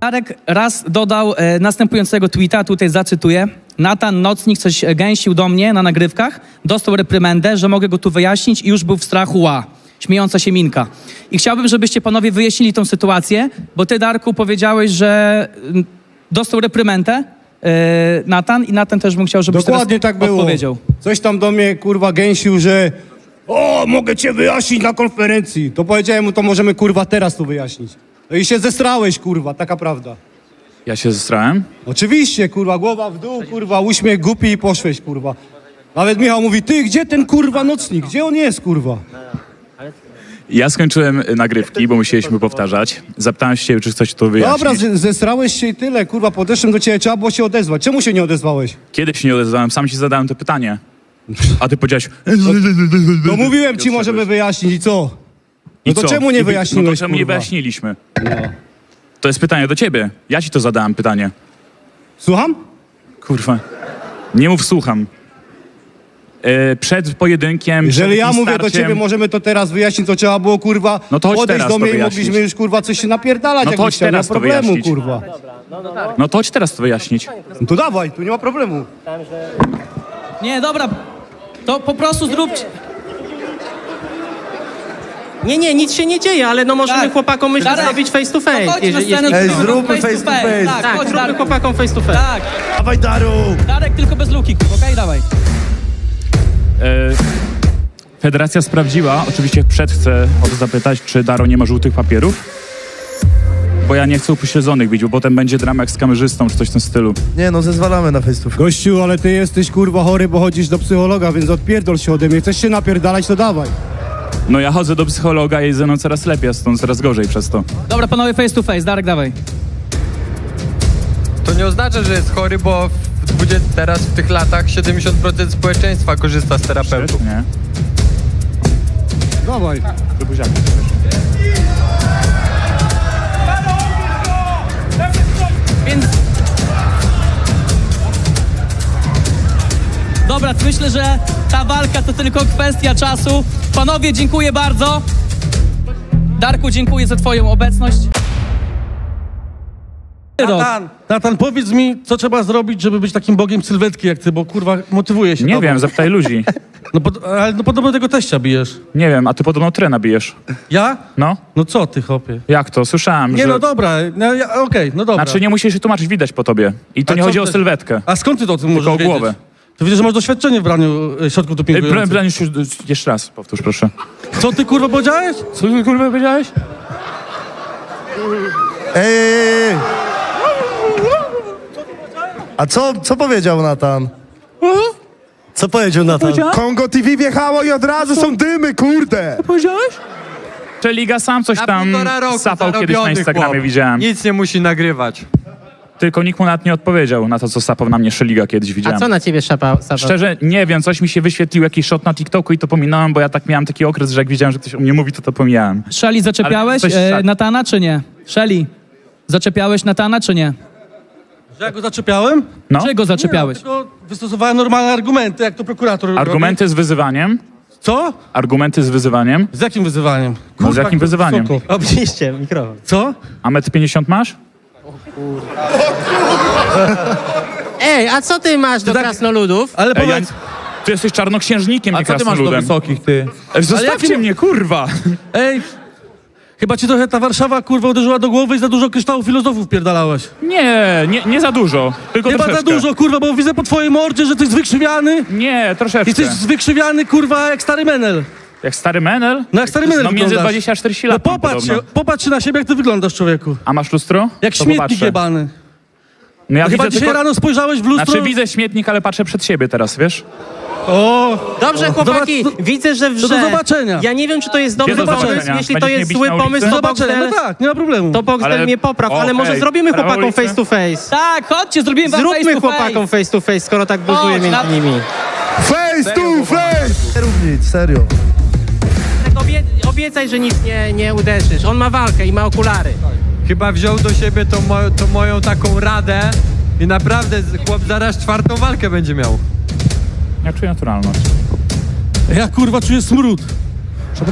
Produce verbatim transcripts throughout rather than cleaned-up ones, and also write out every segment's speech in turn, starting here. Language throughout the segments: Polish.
Darek raz dodał e, następującego tweeta, tutaj zacytuję. Natan Nocnik coś gęsił do mnie na nagrywkach, dostał reprymendę, że mogę go tu wyjaśnić i już był w strachu, ła. Śmiejąca się Minka. I chciałbym, żebyście panowie wyjaśnili tą sytuację, bo ty, Darku, powiedziałeś, że y, dostał reprymendę y, Natan i Natan też bym chciał, żebyś Dokładnie teraz tak było. odpowiedział. Coś tam do mnie, kurwa, gęsił, że o, mogę cię wyjaśnić na konferencji. To powiedziałem mu, to możemy, kurwa, teraz to wyjaśnić. No i się zestrałeś, kurwa, taka prawda. Ja się zestrałem? Oczywiście, kurwa, głowa w dół, kurwa, uśmiech głupi i poszłeś, kurwa. Nawet Michał mówi, ty, gdzie ten, kurwa, Nocnik? Gdzie on jest, kurwa? Ja skończyłem nagrywki, bo musieliśmy powtarzać. Zapytałem się, czy chcesz to wyjaśnić. Dobra, z- zesrałeś się i tyle, kurwa, podeszłem do ciebie, trzeba było się odezwać. Czemu się nie odezwałeś? Kiedyś się nie odezwałem, sam ci zadałem to pytanie. A ty powiedziałeś... No mówiłem ci, możemy wyjaśnić i co? No I to co? czemu nie I wy- wyjaśniłeś, No to czemu nie kurwa? wyjaśniliśmy? No. To jest pytanie do ciebie. Ja ci to zadałem pytanie. Słucham? Kurwa. Nie mów słucham. E, przed pojedynkiem, Jeżeli przed ja takim mówię do starciem- ciebie, możemy to teraz wyjaśnić, to trzeba było, kurwa, No to chodź podejść teraz do to mnie i wyjaśnić. mogliśmy już, kurwa, coś się napierdalać, No to jakbyś chodź chciał, nie ma teraz to problemu, wyjaśnić. kurwa. No to chodź teraz to wyjaśnić. No to dawaj, tu nie ma problemu. Nie, dobra, to po prostu zróbcie... Nie, nie, nic się nie dzieje, ale no możemy Tak. chłopakom myślę Darek, zrobić face to face. No chodź na jeżeli- scenę, jeśli- Ej, zróbmy zróbmy face to face. Tak, Tak, chodź, zróbmy Darek. chłopakom face to face. Tak, Dawaj, Daru! Darek, tylko bez luki, okej, dawaj. E, Federacja sprawdziła, oczywiście przed chcę o to zapytać, czy Daro nie ma żółtych papierów. Bo ja nie chcę upośledzonych bić, bo potem będzie drama jak z kamerzystą, czy coś w tym stylu. Nie no, zezwalamy na face to face. Gościu, ale ty jesteś, kurwa, chory, bo chodzisz do psychologa, więc odpierdol się ode mnie. Chcesz się napierdalać, to dawaj. No ja chodzę do psychologa i ze mną coraz lepiej, a stąd coraz gorzej przez to. Dobra, panowie, face to face, Darek, dawaj. To nie oznacza, że jest chory, bo w dwudziestym teraz w tych latach siedemdziesiąt procent społeczeństwa korzysta z terapeutów. Nie? Dawaj. Do buziaka. Więc... Dobra, myślę, że ta walka to tylko kwestia czasu. Panowie, dziękuję bardzo. Darku, dziękuję za twoją obecność. Natan, Natan, powiedz mi, co trzeba zrobić, żeby być takim bogiem sylwetki jak ty, bo kurwa motywuje się Nie tobą. wiem, zapytaj ludzi. No, pod, ale no podobno tego teścia bijesz. Nie wiem, a ty podobno trena bijesz. Ja? No? No co ty, chłopie? Jak to? Słyszałem, Nie że... no dobra, no, ja, okej, no dobra. Znaczy nie musisz się tłumaczyć, widać po tobie. I to A nie co chodzi o ty- sylwetkę. A skąd ty to o tym Tylko możesz o wiedzieć? głowę. To widzę, że masz doświadczenie w braniu e, środków Ej, dopingujących. Brian, już, jeszcze raz powtórz, proszę. Co ty kurwa powiedziałeś? Co ty kurwa powiedziałeś? Ej, ej, ej. A co, co powiedział Natan? Co powiedział Natan? Kongo T V wjechało i od razu są dymy, kurde! Powiedziałeś? Czy Liga sam coś Na tam półtora roku sapał kiedyś na zarobiony Instagramie, chłop. widziałem. Nic nie musi nagrywać. Tylko nikt mu nawet nie odpowiedział na to, co sapał na mnie Szeliga kiedyś, widziałem. A co na ciebie szapał? Szczerze, nie wiem, coś mi się wyświetlił, jakiś shot na TikToku i to pominąłem, bo ja tak miałem taki okres, że jak widziałem, że ktoś o mnie mówi, to to pomijałem. Szeli, zaczepiałeś Ale coś e, szak- Natana, czy nie? Szeli, zaczepiałeś Natana, czy nie? Że ja go zaczepiałem? No, Czy go zaczepiałeś? Nie, no, tylko wystosowałem normalne argumenty, jak to prokurator argumenty z wyzywaniem. robi. Co? Argumenty z wyzywaniem. Z jakim wyzywaniem? No, z jakim jak wyzywaniem? wysoko. Obliście mikrofon. Co? A metr pięćdziesiąt masz? Ej, a co ty masz do tak- krasnoludów? Ale Ej, ja, powiedz... ty jesteś czarnoksiężnikiem, nie A co ty masz do krasnoludem. wysokich, ty? Ej, zostawcie jakim- mnie, kurwa! Ej, chyba ci trochę ta Warszawa, kurwa, uderzyła do głowy i za dużo kryształów filozofów pierdalałeś. Nie, nie, nie za dużo, tylko Nie ma troszeczkę. za dużo, kurwa, bo widzę po twojej mordzie, że jesteś wykrzywiany. Nie, troszeczkę. Jesteś wykrzywiany, kurwa, jak stary menel. Jak stary menel? No jak stary menel No między wyglądasz. dwadzieścia a czterdzieści No lat mam popatrz się, podobno. popatrz się na siebie, jak ty wyglądasz, człowieku. A masz lustro? Jak To śmietnik popatrzę. jebany. No ja No chyba widzę dzisiaj tylko... rano spojrzałeś w lustro. Znaczy widzę śmietnik, ale patrzę przed siebie teraz, wiesz? O, Dobrze, chłopaki, Zobacz- widzę, że do wrze. zobaczenia. Ja nie wiem, czy to jest dobry do pomysł. zobaczenia. Jeśli to Będziesz jest mnie bić zły na ulicy? pomysł, do to zobaczenia, Boxdel, no tak, nie ma problemu. to Boxdel Ale- mnie popraw, O, ale może hej, zrobimy prawa chłopakom ulicy? face to face. Tak, chodźcie, zrobimy wam face Zróbmy to chłopakom face. face to face, skoro tak buzuje Chodź, na- między nimi. Face to face! Nie rób nic, serio. Tak obie obiecaj, że nic nie, nie uderzysz. On ma walkę i ma okulary. Chyba wziął do siebie tą, mo tą moją taką radę i naprawdę z- chłop zaraz czwartą walkę będzie miał. Ja czuję naturalność. Ja, kurwa, czuję smród.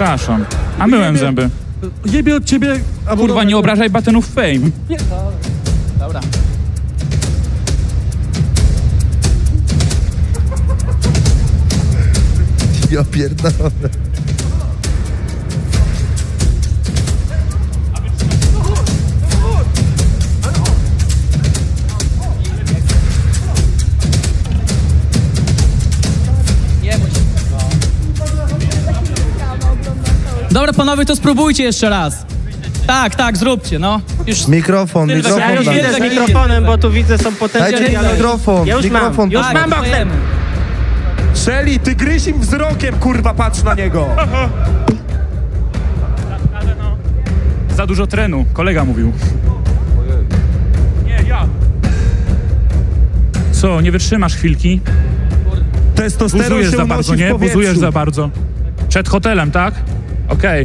Przepraszam. A myłem Jebie- zęby. Jebie od ciebie... albo Kurwa, dobra, nie obrażaj Battenów Fame. Ja pierdolę. Dobra, panowie, to spróbujcie jeszcze raz. Tak, tak, zróbcie, no. Już... Mikrofon, Sylwek, mikrofon. Ja już dam. widzę z mikrofonem, bo tu widzę, są potężne Dajcie mi dialogi. mikrofon, Ja już mikrofon. mam, już Tak, mam boksem. dostajemy. Shelly, ty gryź im wzrokiem, kurwa, patrz na niego. Za dużo trenu, kolega mówił. Nie, ja. Co, nie wytrzymasz chwilki? Testosteron Buzujesz się za unosi bardzo, w nie? powietrzu. Buzujesz za bardzo. Przed hotelem, tak? Okej.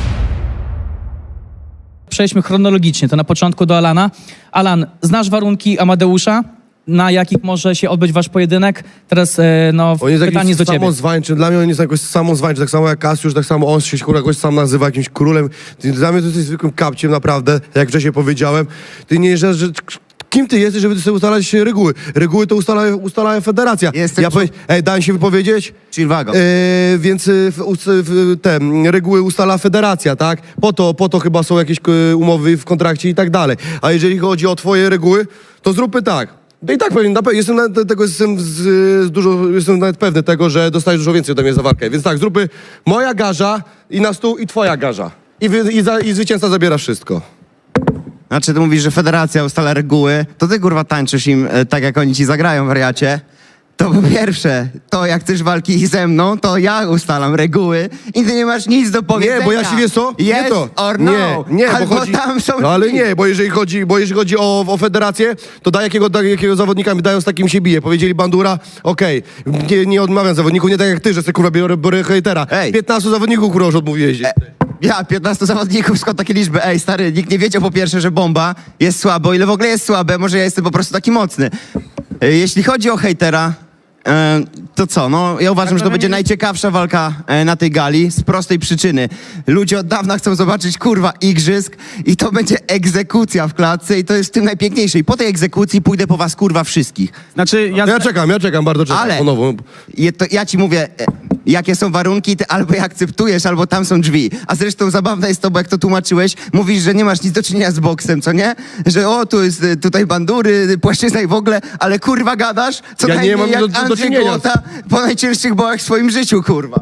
Przejdźmy chronologicznie, to na początku do Alana. Alan, znasz warunki Amadeusza, na jakich może się odbyć wasz pojedynek? Teraz, e, no, On jest pytanie jakiś do ciebie. samozwańczy. Dla mnie on jest jakoś samozwańczy, tak samo jak Kasiusz, tak samo on się kurwa jakoś sam nazywa jakimś królem. Ty, dla mnie to jesteś zwykłym kapciem, naprawdę, jak wcześniej powiedziałem. Ty nie że, że kim ty jesteś, żeby sobie ustalać reguły? Reguły to ustala, ustala federacja. Jestem ja powie... Ej, dałem się wypowiedzieć? Chillwago. E, więc e, w, w, te reguły ustala federacja, tak? Po to, po to chyba są jakieś e, umowy w kontrakcie i tak dalej. A jeżeli chodzi o twoje reguły, to zróbmy tak. No i tak pewnie, na pewno, jestem na, tego, jestem, z, z dużo, jestem nawet pewny tego, że dostajesz dużo więcej ode mnie za walkę. Więc tak, zróbmy moja garza i na stół i twoja garza. I, wy, i, za, i zwycięzca zabiera wszystko. Znaczy, ty mówisz, że federacja ustala reguły, to ty, kurwa, tańczysz im e, tak, jak oni ci zagrają, wariacie. To po pierwsze, to jak chcesz walki ze mną, to ja ustalam reguły i ty nie masz nic do powiedzenia. Nie, bo ja się wiesz co? Yes nie to. or no. Nie, nie, Albo bo chodzi... tam są... No ale nie, bo jeżeli chodzi, bo jeżeli chodzi o, o federację, to da jakiego, da jakiego zawodnika mi dają, z takim się bije. Powiedzieli Bandura, okej, nie, nie odmawiam zawodników, nie tak jak ty, że sobie kurwa biorę, biorę hejtera. Ej. piętnastu zawodników kurwa już odmówiłeś. E, ja, piętnastu zawodników, skąd takie liczby? Ej, stary, nikt nie wiedział po pierwsze, że bomba jest słaba, o ile w ogóle jest słabe, może ja jestem po prostu taki mocny. E, jeśli chodzi o hejtera, E, to co, no ja uważam, że to będzie najciekawsza walka e, na tej gali z prostej przyczyny. Ludzie od dawna chcą zobaczyć, kurwa, igrzysk i to będzie egzekucja w klatce i to jest w tym najpiękniejsze. I po tej egzekucji pójdę po was, kurwa, wszystkich. Znaczy, ja... Ja czekam, ja czekam, bardzo czekam. Ale Ponownie. je, to ja ci mówię, e, jakie są warunki, ty albo je akceptujesz, albo tam są drzwi. A zresztą zabawne jest to, bo jak to tłumaczyłeś, mówisz, że nie masz nic do czynienia z boksem, co nie? Że o, tu jest e, tutaj bandury, płaszczyzna i w ogóle, ale kurwa gadasz, co Ja nie najmniej mam jak do- do- do Andrzej czynienia. Gołota po najcięższych bołach w swoim życiu, kurwa.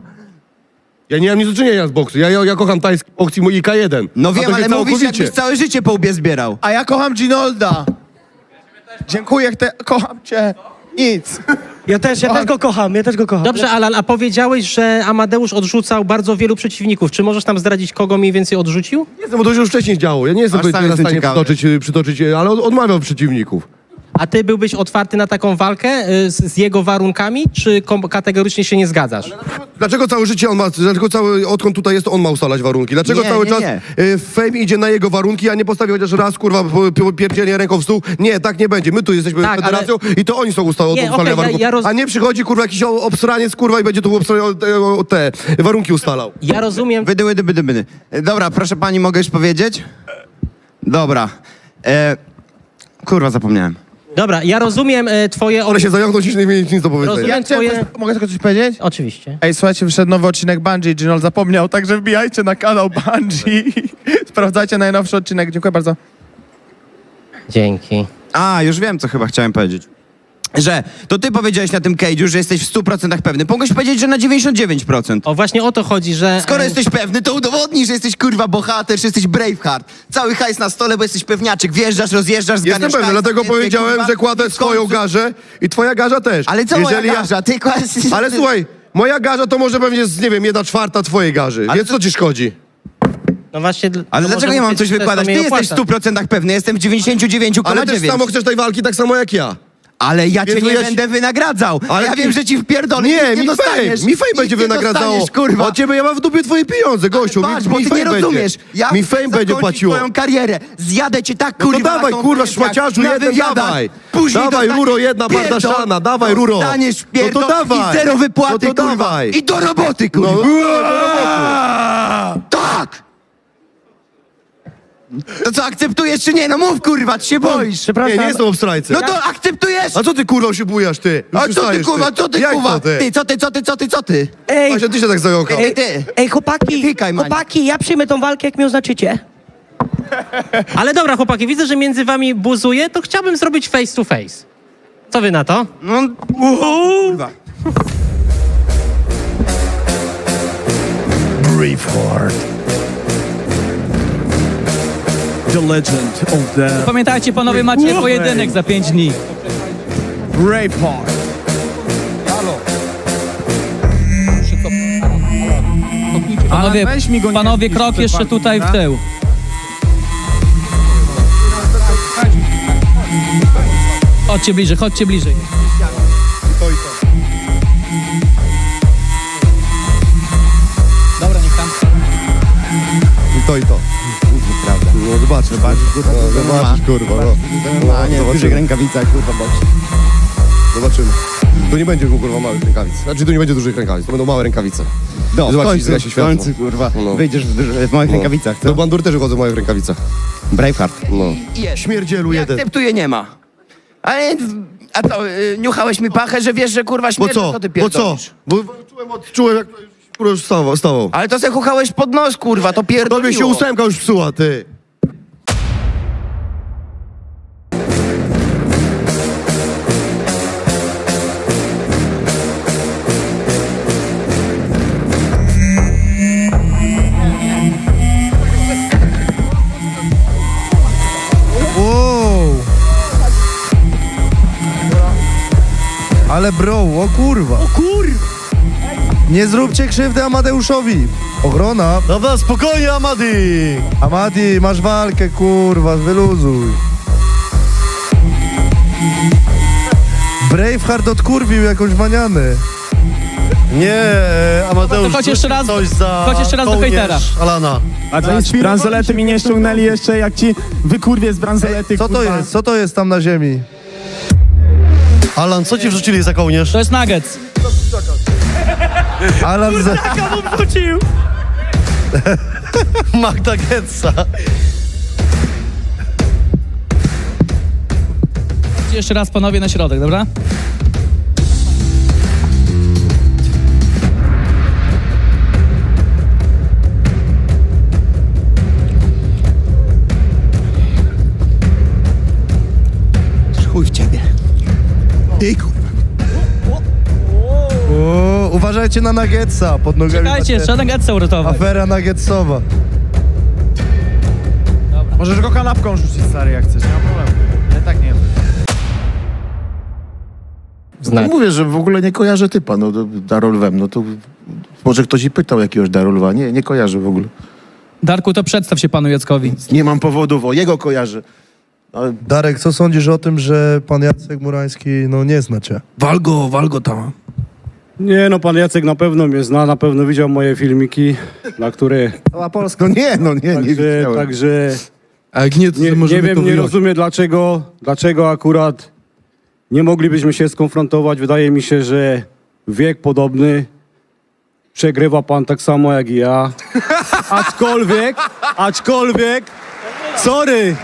Ja nie mam nic do czynienia z boksu. Ja, ja, ja kocham tajski boks i mój I K jeden. No A to wiem, się ale mówisz, całkowicie. jakbyś całe życie po łbie zbierał. A ja kocham Ginolda. Dziękuję, te... kocham cię. Nic. Ja też, ja też go kocham, ja też go kocham. Dobrze, Alan, a powiedziałeś, że Amadeusz odrzucał bardzo wielu przeciwników. Czy możesz nam zdradzić, kogo mniej więcej odrzucił? Nie jestem, bo to się już wcześniej działo. Ja nie jestem Aż sam teraz w jestem stanie ciekawy. przytoczyć, przytoczyć, ale od, odmawiam przeciwników. A ty byłbyś otwarty na taką walkę y, z, z jego warunkami, czy kom- kategorycznie się nie zgadzasz? Dlaczego całe życie on ma, dlaczego cały, odkąd tutaj jest, on ma ustalać warunki? Dlaczego Nie, cały nie, czas nie. y, Fame idzie na jego warunki, a nie postawi chociaż raz, kurwa, po- po- pierdzielnie ręką w stół? Nie, tak nie będzie. My tu jesteśmy Tak, federacją i to oni są ustalone Nie, ustalenia okej, ja- warunków. ja roz- A nie przychodzi, kurwa, jakiś o- obsraniec, kurwa, i będzie tu obsra- te, o- te warunki ustalał. Ja rozumiem... Wydy, wydy, wydy, wydy. E, Dobra, proszę pani, mogę już powiedzieć? Dobra. E, kurwa, zapomniałem. Dobra, ja rozumiem y, twoje... Ale się zająknąć, niż nie mieć nic do powiedzenia. Rozumiem Ja chciałem, twoje... mogę tylko coś powiedzieć? Oczywiście. Ej, słuchajcie, wyszedł nowy odcinek Bungie, Ginol zapomniał, także wbijajcie na kanał Bungie. Sprawdzajcie najnowszy odcinek. Dziękuję bardzo. Dzięki. A, już wiem, co chyba chciałem powiedzieć. Że to ty powiedziałeś na tym cage'u, że jesteś w stu procentach pewny. Mogłeś powiedzieć, że na dziewięćdziesiąt dziewięć procent. O, właśnie o to chodzi, że... Skoro y, jesteś pewny, to udowodnij, że jesteś kurwa bohater, że jesteś Braveheart. Cały hajs na stole, bo jesteś pewniaczek. Wjeżdżasz, rozjeżdżasz, zganiasz Jestem pewny, hajs, dlatego więcej, powiedziałem, kurwa, że kładę i w swoją końcu- garzę i twoja garza też. Ale co Jeżeli moja ja- garza? Ty kładziesz... Ale słuchaj, moja garza to może pewnie jest, nie wiem, jedna czwarta twojej garzy. Ale Więc co ci szkodzi? No właśnie... dl- Ale no dlaczego może ja mam być coś też wykładać? to Ty mnie jesteś w opłaca. stu procentach pewny, jestem w dziewięćdziesiąt dziewięć Ale przecinek też dziewięć. samo chcesz tej walki tak samo jak ja. Ale ja cię Więc nie ja się- będę wynagradzał. Ale ja ty- wiem, że ci wpierdolę. Nie, nic mi dostaniesz. fame, mi fame Nic będzie nie wynagradzało. dostaniesz, kurwa. Od ciebie ja mam w dupie twoje pieniądze, gościu. Ale patrz, mi, bo mi ty fame nie rozumiesz. będzie. Ja Mi fame będzie zakończyć płaciło. twoją karierę. Zjadę cię tak, No kurwa, to dawaj, na kurwa, konferencjach, szmaciarzu, na jeden wywiadach. dawaj. Później Dawaj, dostaniesz ruro, jedna pierdol. bardaszana, dawaj, ruro. Dostaniesz No to pierdol dawaj. i zero wypłaty, No to kurwa. dawaj. I do roboty, kurwa. No, Tak! To co, akceptujesz czy nie? No mów, kurwa, czy się boisz? Nie, nie jestem obstrajcem. No to akceptujesz? A co ty kurwa się bujasz, ty? A co ty, kurwa, co ty, Jak kurwa? to, ty? Ty, co ty, co ty, co ty, co ty? Ej, Właśnie ty się tak zająkał. Ej, ty. ej, chłopaki, Fikaj, Mani. chłopaki, ja przyjmę tą walkę, jak mnie oznaczycie. Ale dobra, chłopaki, widzę, że między wami buzuje, to chciałbym zrobić face to face. Co wy na to? No, kurwa. Braveheart. The legend of the Pamiętajcie, panowie, macie pojedynek za pięć dni. Braveheart. Panowie, weź mi go nie panowie zniszcz krok przed jeszcze walką, tutaj w dobra? tył. Chodźcie bliżej, chodźcie bliżej. Dobra, niech tam. I to i to. Prawda. No zobaczysz, Zobaczysz, kurwa, no, no, zobaczysz, kurwa, no. No, a nie, w Zobaczymy. dużych rękawicach, kurwa, boks. Zobaczymy. Tu nie będzie kurwa małych rękawic. Znaczy tu nie będzie dużych rękawic, to będą małe rękawice. No, w Zobaczysz, końcu, zgaśnie w światło. końcu, kurwa, No. wyjdziesz w, duży- w małych No. rękawicach, co? Do bandur też chodzą w małych rękawicach. Braveheart. No. Jest. Śmierdzielu Nie jeden. akceptuję, nie ma. Ale, a co, y, niuchałeś mi pachę, że wiesz, że kurwa Bo śmierdzę, co? co ty Bo co? pierdolisz? Bo czułem, od, czułem jak kurwa już stawał. stawał. Ale to se chuchałeś pod nos, kurwa, to pierdoliło. Tobie się ósemka już psuła, ty. Wow. Ale bro, o kurwa. O kurwa. Nie zróbcie krzywdy Amadeuszowi. Ochrona. Dobra, spokojnie, Amadi. Amadi, masz walkę, kurwa, wyluzuj. Braveheart odkurwił jakąś manianę. Nie, Amadeusz, To chodź jeszcze raz- coś za chodź jeszcze raz do kołnierz hejtera. Alana. A bransolety mi nie ściągnęli jeszcze, jak ci wykurwie z bransolety, Co to kurwa. jest? Co to jest tam na ziemi? Alan, co ci wrzucili za kołnierz? To jest nuggets. Alan za... wrócił? Magda Getza. Chodźcie jeszcze raz, panowie, na środek, dobra? Chuj w ciebie. Ty, kurwa. O, uważajcie na Nuggetsa, pod nogami Czekajcie, macie jeszcze nuggets uratować. afera Nuggetsowa. Możesz go kanapką rzucić, stary, jak chcesz, nie ma problemu. Ja tak nie. No mówię, że w ogóle nie kojarzę typa, no do- Darolwem, no to może ktoś i pytał jakiegoś Darolwa, nie, nie kojarzę w ogóle. Darku, to przedstaw się panu Jackowi. Nie mam powodów, o jego kojarzę. Ale Darek, co sądzisz o tym, że pan Jacek Murański, no nie zna cię? Walgo, walgo tam. Nie no, pan Jacek na pewno mnie zna, na pewno widział moje filmiki, na które... cała Polska, no nie, no nie, nie Także, widziałem. także A jak nie, to nie, możemy nie wiem, to nie wyjąć. rozumiem dlaczego, dlaczego akurat nie moglibyśmy się skonfrontować. Wydaje mi się, że wiek podobny, przegrywa pan tak samo jak i ja. Aczkolwiek, aczkolwiek, sorry,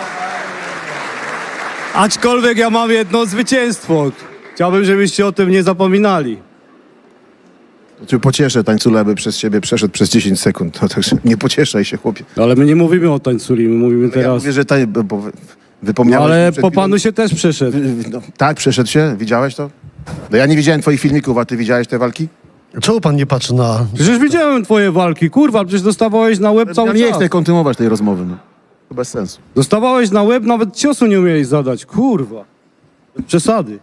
aczkolwiek ja mam jedno zwycięstwo. Chciałbym, żebyście o tym nie zapominali. Cię pocieszę, tańcula by przez siebie przeszedł przez dziesięć sekund, no także nie pocieszaj się, chłopie. Ale my nie mówimy o tańculi, my mówimy Ja teraz... mówię, że tań, bo- bo wy- No, wypomniałeś... ale przed po chwilą- panu się też przeszedł. No, tak, przeszedł się, widziałeś to? No ja nie widziałem twoich filmików, a ty widziałeś te walki? Czemu pan nie patrzy na... Przecież widziałem twoje walki, kurwa, przecież dostawałeś na łeb cały Ja nie czas. chcę kontynuować tej rozmowy, no. To bez sensu. Dostawałeś na łeb, nawet ciosu nie umiałeś zadać, kurwa. Bez przesady.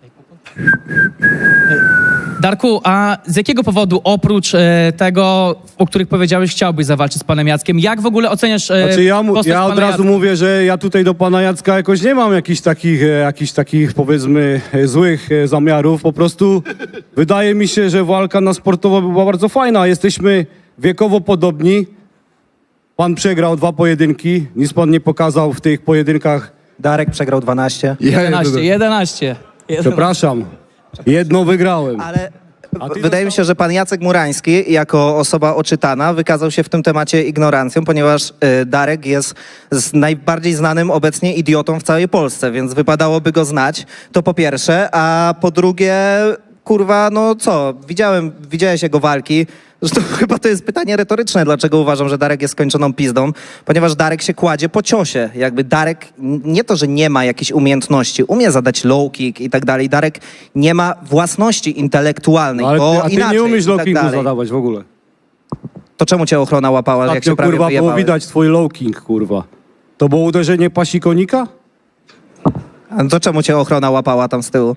Darku, a z jakiego powodu oprócz e, tego, o których powiedziałeś, chciałbyś zawalczyć z panem Jackiem? Jak w ogóle oceniasz e, Znaczy ja, mu, postać ja od pana razu Jacka? mówię, że ja tutaj do pana Jacka jakoś nie mam jakichś takich, e, jakichś takich powiedzmy e, złych e, zamiarów. Po prostu wydaje mi się, że walka na sportowo była bardzo fajna. Jesteśmy wiekowo podobni. Pan przegrał dwa pojedynki, nic pan nie pokazał w tych pojedynkach. Darek przegrał dwanaście. jedenaście, jedenaście. Przepraszam, jedno wygrałem. Ale Wydaje mi się, że pan Jacek Murański jako osoba oczytana wykazał się w tym temacie ignorancją, ponieważ y, Darek jest z najbardziej znanym obecnie idiotą w całej Polsce, więc wypadałoby go znać, to po pierwsze, a po drugie, kurwa, no co, widziałem, widziałeś jego walki. Zresztą chyba to jest pytanie retoryczne, dlaczego uważam, że Darek jest skończoną pizdą, ponieważ Darek się kładzie po ciosie. Jakby Darek nie to, że nie ma jakiejś umiejętności, umie zadać low kick i tak dalej. Darek nie ma własności intelektualnej, No, ale bo ty, a ty inaczej nie umiesz i low tak kicku dalej. zadawać w ogóle. To czemu cię ochrona łapała, jak się Ostatnio, prawie kurwa, było wyjebałeś? widać twój low kick, kurwa. To było uderzenie pasikonika? A to czemu cię ochrona łapała tam z tyłu?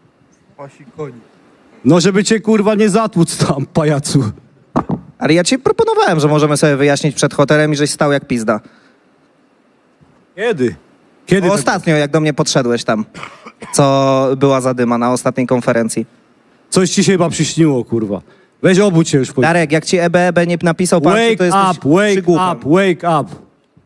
No, żeby cię, kurwa, nie zatłuc tam, pajacu. Ale ja ci proponowałem, że możemy sobie wyjaśnić przed hotelem i żeś stał jak pizda. Kiedy? Kiedy? Bo ostatnio, jak do mnie podszedłeś tam, co była zadyma na ostatniej konferencji. Coś ci się chyba przyśniło, kurwa. Weź obudź się już. Pójdź. Darek, jak ci E B E B nie napisał pan, Wake to jesteś up, wake przygłupem. up, wake up.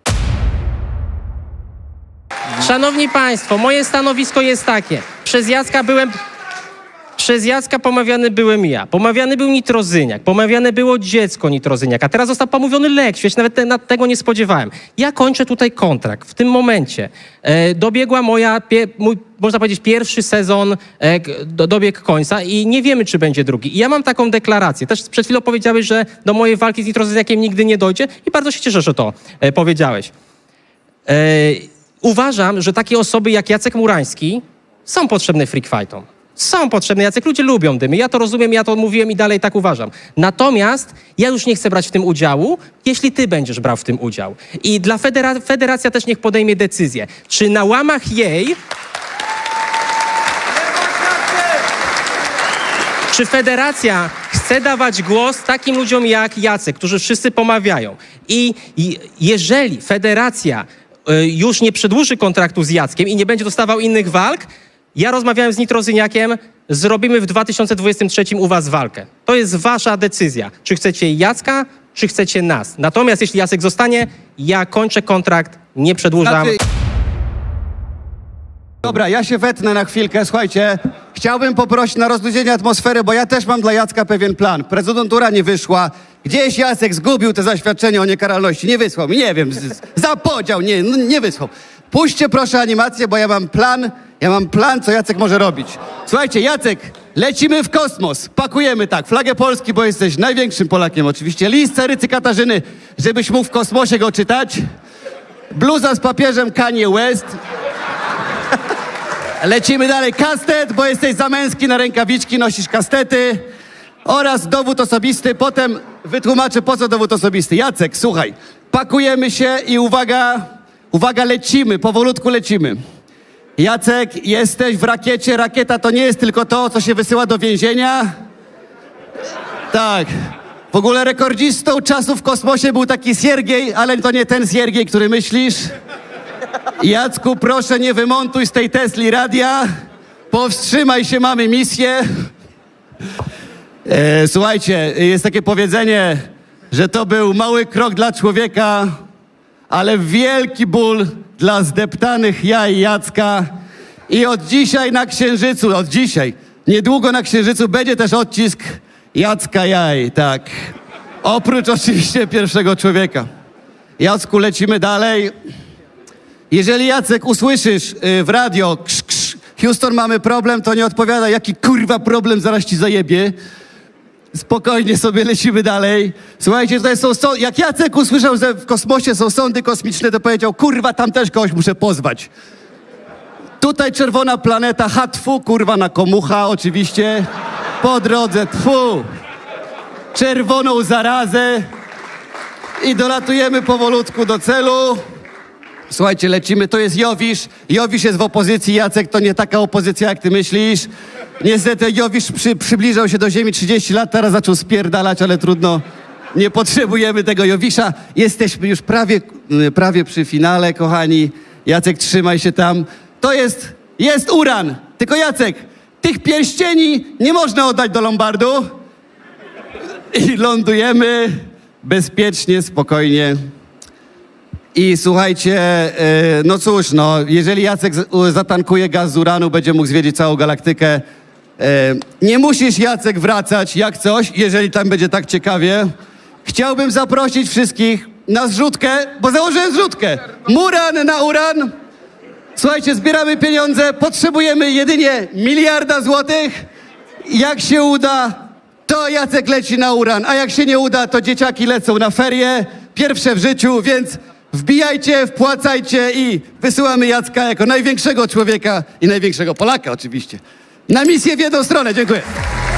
Szanowni Państwo, moje stanowisko jest takie. Przez Jacka byłem... Przez Jacka pomawiany byłem ja, pomawiany był Nitrozyniak, pomawiane było dziecko Nitrozyniak, a teraz został pomówiony Leksiu, ja się nawet te, na, tego nie spodziewałem. Ja kończę tutaj kontrakt. W tym momencie e, dobiegła moja, pie, mój, można powiedzieć, pierwszy sezon e, do, dobiegł końca i nie wiemy, czy będzie drugi. I ja mam taką deklarację. Też przed chwilą powiedziałeś, że do mojej walki z Nitrozyniakiem nigdy nie dojdzie i bardzo się cieszę, że to e, powiedziałeś. E, uważam, że takie osoby jak Jacek Murański są potrzebne freak fightom. Są potrzebne, Jacek, ludzie lubią dymy, ja to rozumiem, ja to mówiłem i dalej tak uważam. Natomiast ja już nie chcę brać w tym udziału, jeśli ty będziesz brał w tym udział. I dla federa- federacja też niech podejmie decyzję, czy na łamach jej... Czy federacja chce dawać głos takim ludziom jak Jacek, którzy wszyscy pomawiają? I, i jeżeli federacja y, już nie przedłuży kontraktu z Jackiem i nie będzie dostawał innych walk, ja rozmawiałem z Nitrozyniakiem, zrobimy w dwa tysiące dwudziestym trzecim u was walkę. To jest wasza decyzja. Czy chcecie Jacka, czy chcecie nas. Natomiast jeśli Jacek zostanie, ja kończę kontrakt, nie przedłużam. Znaczy... Dobra, ja się wetnę na chwilkę, słuchajcie. Chciałbym poprosić na rozluźnienie atmosfery, bo ja też mam dla Jacka pewien plan. Prezydentura nie wyszła. Gdzieś Jacek zgubił te zaświadczenie o niekaralności. Nie wysłał mi, nie wiem, z- z- zapodział, nie, no, nie wysłał. Puśćcie proszę animację, bo ja mam plan, ja mam plan, co Jacek może robić. Słuchajcie, Jacek, lecimy w kosmos. Pakujemy tak, flagę Polski, bo jesteś największym Polakiem oczywiście. List Carycy Katarzyny, żebyś mógł w kosmosie go czytać. Bluza z papieżem Kanye West. Lecimy dalej. Kastet, bo jesteś za męski, na rękawiczki nosisz kastety. Oraz dowód osobisty. Potem wytłumaczę, po co dowód osobisty. Jacek, słuchaj, pakujemy się i uwaga, uwaga, lecimy, powolutku lecimy. Jacek, jesteś w rakiecie. Rakieta to nie jest tylko to, co się wysyła do więzienia. Tak. W ogóle rekordzistą czasu w kosmosie był taki Siergiej, ale to nie ten Siergiej, który myślisz. Jacku, proszę, nie wymontuj z tej Tesli radia. Powstrzymaj się, mamy misję. E, słuchajcie, jest takie powiedzenie, że to był mały krok dla człowieka, ale wielki ból dla zdeptanych jaj Jacka. I od dzisiaj na Księżycu, od dzisiaj, niedługo na Księżycu będzie też odcisk Jacka jaj, tak. Oprócz oczywiście pierwszego człowieka. Jacku, lecimy dalej. Jeżeli, Jacek, usłyszysz y, w radio krz, krz, Houston, mamy problem, to nie odpowiada, jaki kurwa problem, zaraz ci zajebie. Spokojnie sobie lecimy dalej. Słuchajcie, tutaj są, są jak Jacek usłyszał, że w kosmosie są sądy kosmiczne, to powiedział, kurwa, tam też kogoś muszę pozwać. Tutaj czerwona planeta, ha, tfu, kurwa, na komucha, oczywiście. Po drodze, tfu. Czerwoną zarazę. I dolatujemy powolutku do celu. Słuchajcie, lecimy, to jest Jowisz. Jowisz jest w opozycji, Jacek, to nie taka opozycja, jak ty myślisz. Niestety Jowisz przy, przybliżał się do ziemi trzydzieści lat, teraz zaczął spierdalać, ale trudno. Nie potrzebujemy tego Jowisza. Jesteśmy już prawie, prawie przy finale, kochani. Jacek, trzymaj się tam. To jest, jest uran. Tylko Jacek, tych pierścieni nie można oddać do Lombardu. I lądujemy bezpiecznie, spokojnie. I słuchajcie, no cóż, no, jeżeli Jacek zatankuje gaz z uranu, będzie mógł zwiedzić całą galaktykę. E, nie musisz, Jacek, wracać jak coś, jeżeli tam będzie tak ciekawie. Chciałbym zaprosić wszystkich na zrzutkę, bo założyłem zrzutkę. Muran na uran. Słuchajcie, zbieramy pieniądze, potrzebujemy jedynie miliarda złotych. Jak się uda, to Jacek leci na uran, a jak się nie uda, to dzieciaki lecą na ferie, pierwsze w życiu, więc wbijajcie, wpłacajcie i wysyłamy Jacka jako największego człowieka i największego Polaka oczywiście na misję w jedną stronę. Dziękuję.